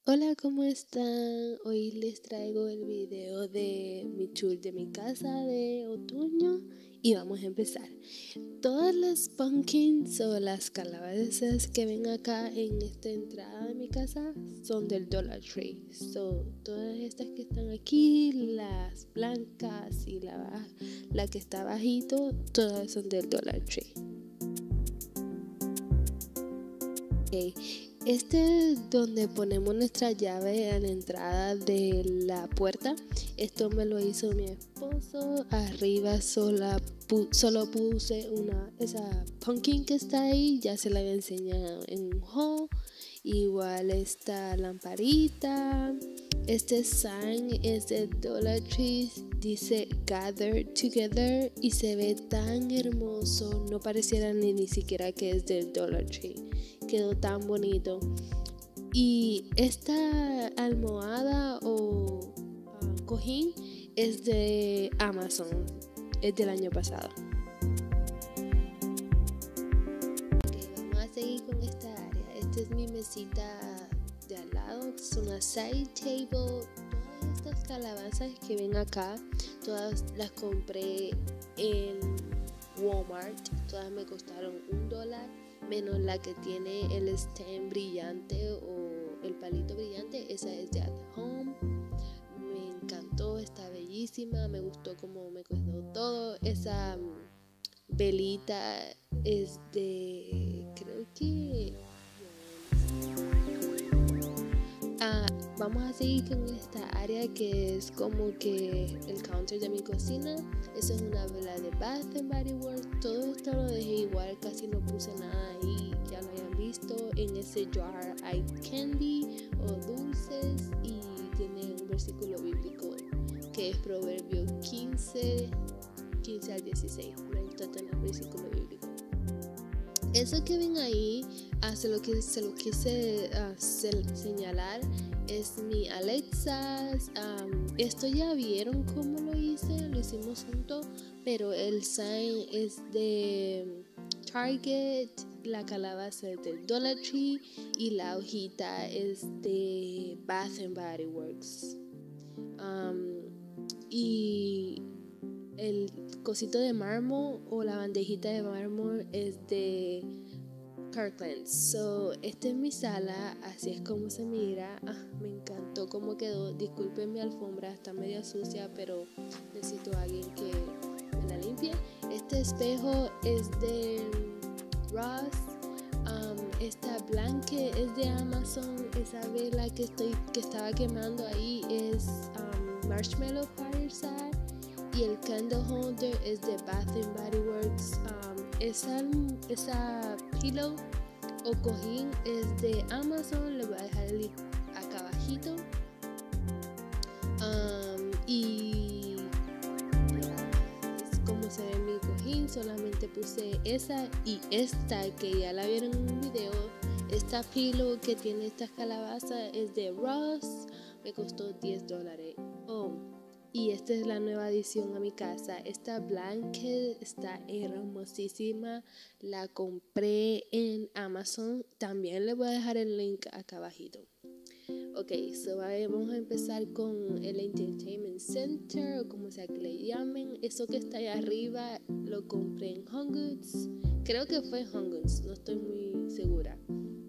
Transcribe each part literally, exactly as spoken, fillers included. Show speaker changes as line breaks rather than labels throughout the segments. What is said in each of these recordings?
Hola, ¿cómo están? Hoy les traigo el video de mi tour de mi casa de otoño y vamos a empezar. Todas las pumpkins o las calabazas que ven acá en esta entrada de mi casa son del Dollar Tree. So, todas estas que están aquí, las blancas y la, la que está bajito, todas son del Dollar Tree. Okay. Este es donde ponemos nuestra llave a la entrada de la puerta. Esto me lo hizo mi esposo. Arriba sola, pu solo puse una, esa pumpkin que está ahí. Ya se la había enseñado en un haul. Igual esta lamparita. Este sign es de Dollar Tree. Dice Gather Together y se ve tan hermoso. No pareciera ni, ni siquiera que es del Dollar Tree. Quedó tan bonito. Y esta almohada o uh, cojín es de Amazon, es del año pasado. Okay, vamos a seguir con esta área. Esta es mi mesita de al lado, es una side table. Todas estas calabazas que ven acá, todas las compré en Walmart. Todas me costaron un dólar, menos la que tiene el stem brillante o el palito brillante. Esa es de At Home. Me encantó, está bellísima, me gustó cómo me quedó todo. Esa um, velita es de, creo que ah, vamos a seguir con esta área que es como que el counter de mi cocina. Esa es una vela de Bath and Body Works. Todo esto lo dejé igual, casi no puse nada ahí, ya lo hayan visto. En ese jar hay candy o dulces y tiene un versículo bíblico que es Proverbio quince, quince al dieciséis. Me gusta tener versículo bíblico. Eso que ven ahí, uh, se, lo que, se lo quise uh, se, señalar, es mi Alexa. Um, esto ya vieron cómo lo hice, lo hicimos juntos, pero el sign es de Target, la calabaza es del Dollar Tree y la hojita es de Bath and Body Works. Um, y el cosito de mármol o la bandejita de mármol es de Kirkland. So, esta es mi sala, así es como se mira. Ah, me encantó cómo quedó. Disculpen mi alfombra, está media sucia, pero necesito a alguien que me la limpie. Este espejo es de Ross. Um, esta blanque es de Amazon. Esa vela que estoy que estaba quemando ahí es um, Marshmallow Fireside. Y el candle holder es de Bath and Body Works. Um, esa, esa pillow o cojín es de Amazon. Le voy a dejar el link acá abajito. Um, y es como se ve mi cojín. Solamente puse esa y esta que ya la vieron en un video. Esta pillow que tiene estas calabazas es de Ross. Me costó diez dólares. Oh. Y esta es la nueva adición a mi casa. Esta blanket está hermosísima. La compré en Amazon. También le voy a dejar el link acá abajito. Ok, so vamos a empezar con el Entertainment Center o como sea que le llamen. Eso que está ahí arriba lo compré en Home Goods. Creo que fue en Home Goods, no estoy muy segura.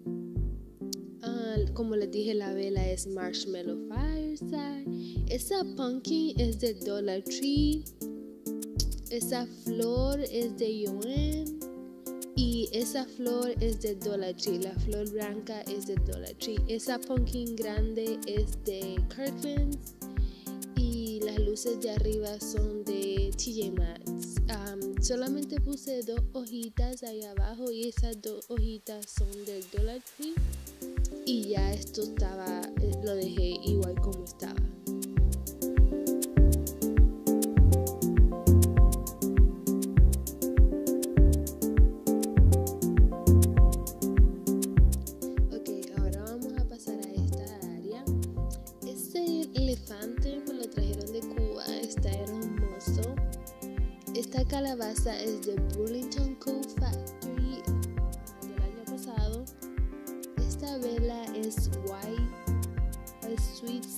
Uh, como les dije, la vela es Marshmallow Fireside. Esa pumpkin es de Dollar Tree. Esa flor es de Joann. Y esa flor es de Dollar Tree. La flor blanca es de Dollar Tree. Esa pumpkin grande es de Kirkland. Y las luces de arriba son de T J Maxx. Um, solamente puse dos hojitas ahí abajo y esas dos hojitas son del Dollar Tree. Y ya esto estaba, lo dejé igual como estaba. Ok, ahora vamos a pasar a esta área. Este elefante me lo trajeron de Cuba, está hermoso. Esta calabaza es de Burlington Coat Factory del año pasado. Esta vela es white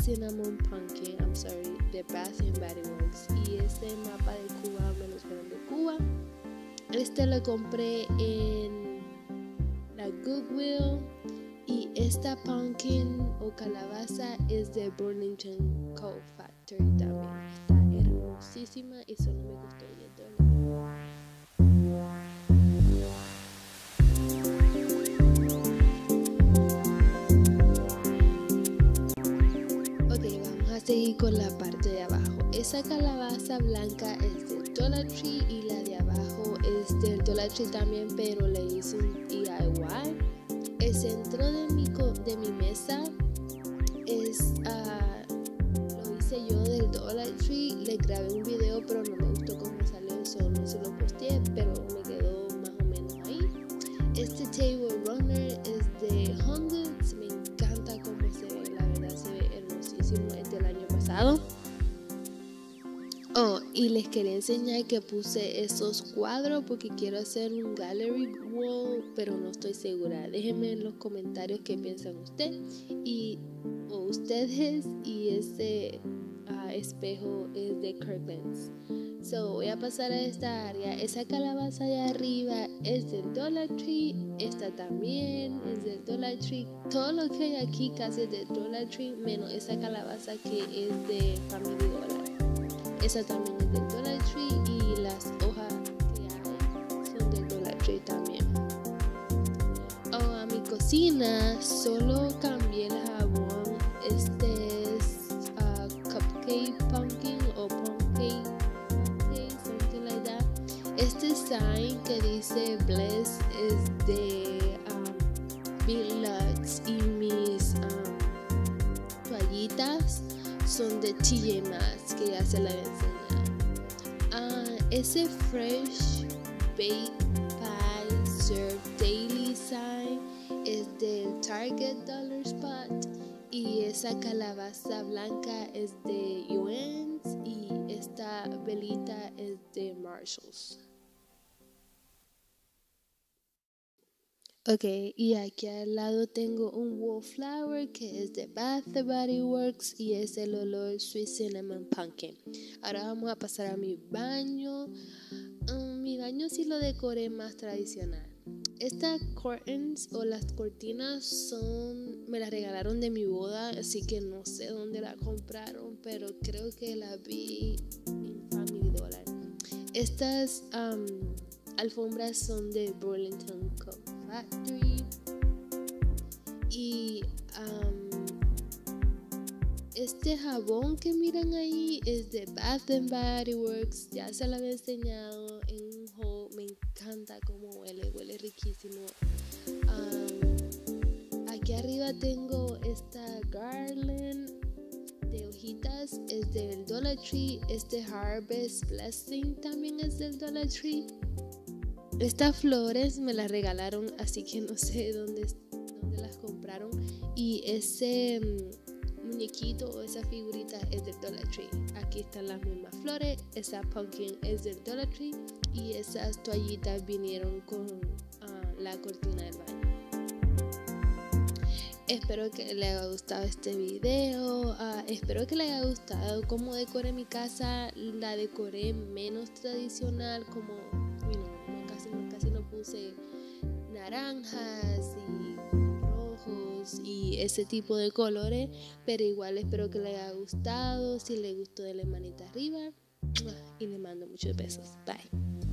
Cinnamon Pumpkin, I'm sorry, de Bath and Body Works. Y este mapa de Cuba, menos grande de Cuba. Este lo compré en la Goodwill. Y esta pumpkin o calabaza es de Burlington Coat Factory también. Está hermosísima y solo me costó diez dólares. Ok, vamos a seguir con la parte de abajo. Esa calabaza blanca es del Dollar Tree y la de abajo es del Dollar Tree también, pero le hice un D I Y. El centro de mi, de mi mesa es, uh, lo hice yo del Dollar Tree. Le grabé un video, pero no me gustó cómo salió, solo no se lo posteé, pero me quedó más o menos ahí. Este Table Runner es de Home Goods. Me encanta cómo se ve, la verdad se ve hermosísimo. Es del año pasado. Oh, y les quería enseñar que puse esos cuadros porque quiero hacer un gallery wall, pero no estoy segura. Déjenme en los comentarios qué piensan ustedes y o ustedes y ese uh, espejo es de Kirkland's. So voy a pasar a esta área. Esa calabaza de arriba es del Dollar Tree. Esta también es del Dollar Tree. Todo lo que hay aquí casi es del Dollar Tree, menos esa calabaza que es de Family Dollar. Esa también es del Dollar Tree y las hojas que hay son del Dollar Tree también. Oh, a mi cocina solo cambié el jabón. Este es uh, Cupcake Pumpkin o Pumpkin Pumpkin, something like that. Este sign que dice Bless es de um, Big Lots y mis um, toallitas son de T J Maxx, que ya se la había enseñado. Uh, ese Fresh Baked Pie Serve Daily sign es del Target Dollar Spot. Y esa calabaza blanca es de Joann's. Y esta velita es de Marshalls. Ok, y aquí al lado tengo un wallflower que es de Bath and Body Works y es el olor Sweet Cinnamon Pumpkin. Ahora vamos a pasar a mi baño. Um, mi baño sí lo decoré más tradicional. Estas curtains o las cortinas son, me las regalaron de mi boda, así que no sé dónde la compraron, pero creo que la vi en Family Dollar. Estas um, alfombras son de Burlington Coat Factory y um, este jabón que miran ahí es de Bath and Body Works. Ya se lo había enseñado en un haul. Me encanta cómo huele, huele riquísimo. Um, aquí arriba tengo esta garland de hojitas, es del Dollar Tree. Este Harvest Blessing también es del Dollar Tree. Estas flores me las regalaron, así que no sé dónde, dónde las compraron. Y ese um, muñequito o esa figurita es del Dollar Tree. Aquí están las mismas flores. Esa pumpkin es del Dollar Tree. Y esas toallitas vinieron con uh, la cortina del baño. Espero que les haya gustado este video. Uh, espero que les haya gustado cómo decoré mi casa. La decoré menos tradicional, como you know, no, casi, no, casi no puse naranjas y rojos y ese tipo de colores, pero igual espero que les haya gustado. Si les gustó, denle manita arriba y les mando muchos besos. Bye.